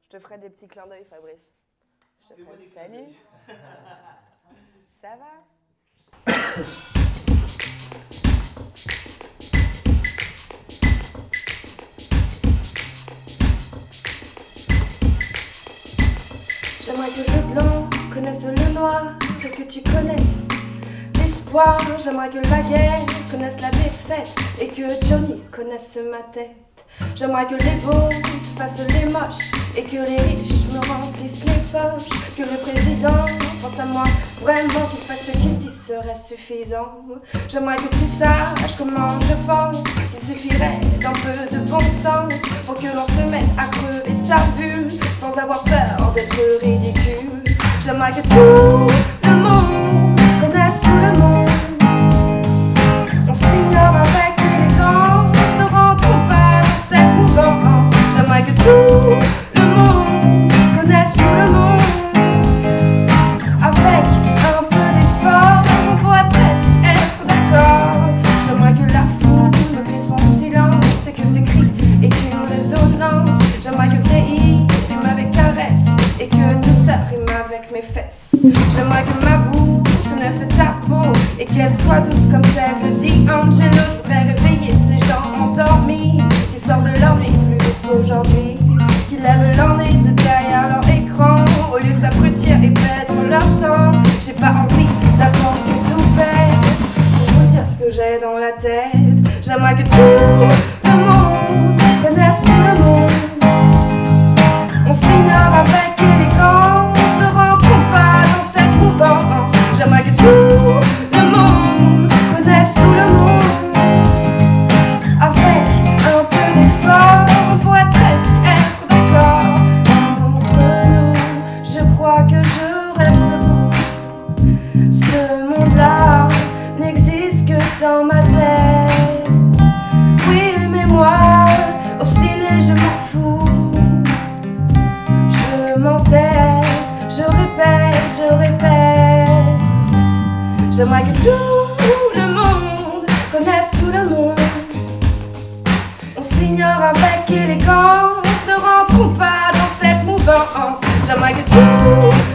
Je te ferai des petits clins d'œil, Fabrice. Je te ferai salut. Ça va? J'aimerais que le blanc connaisse le noir, que tu connaisses l'espoir. J'aimerais que la guerre connaisse la défaite et que Johnny connaisse ma tête. J'aimerais que les beaux se fassent les moches et que les riches me remplissent les poches. Que le président pense à moi, vraiment qu'il fasse ce qu'il dit serait suffisant. J'aimerais que tu saches comment je pense, qu'il suffirait d'un peu de bon sens pour que l'on se mette à crever sa bulle sans avoir peur d'être ridicule. J'aimerais que tout le monde connaisse tout le monde. On s'ignore avec élégance, ne rentrons pas dans cette mouvance. J'aimerais que tout le monde connaisse tout le monde. Avec un peu d'effort, on pourrait presque être d'accord. J'aimerais que la foule me crie son silence et que ses cris aient une résonance. J'aimerais que vieillir rime avec caresse et que douceur rime avec mes fesses. J'aimerais que ma bouche connaisse ta peau et qu'elle soit douce comme celle de D'Angelo. Je voudrais réveiller ces gens endormis qui sortent de leur nuit plus vite qu'aujourd'hui, qui lèvent leur nez de derrière leur écran au lieu de s'abrutir et perdre leur temps. J'ai pas envie d'attendre que tout pète pour vous dire ce que j'ai dans la tête. J'aimerais que tout le monde connaisse tout le monde. On s'ignore avec élégance, ne rentrons pas dans cette mouvance. J'aimerais que tout le monde connaisse tout le monde. Avec un peu d'effort, on pourrait presque être d'accord. Entre nous, je crois que je rêve de vous. Ce monde-là n'existe que dans ma tête. Oui, mais moi, obstiné, je m'en fous. Je m'entête, je répète. J'aimerais que tout le monde connaisse tout le monde. On s'ignore avec élégance, ne rentrons pas dans cette mouvance. J'aimerais que tout